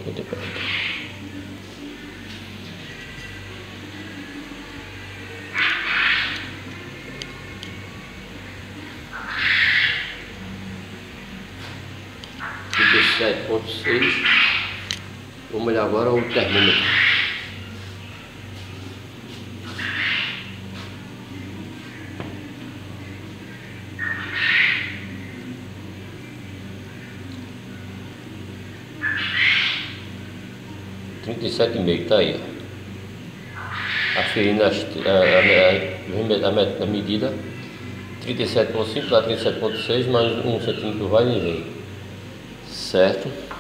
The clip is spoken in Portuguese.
a temperatura. E 7,6. Vamos olhar agora o termômetro. Trinta e 37,5, tá aí, ó. Aferindo a medida. 37,5 dá 37,6, mais 1 centímetro vai e vem, certo?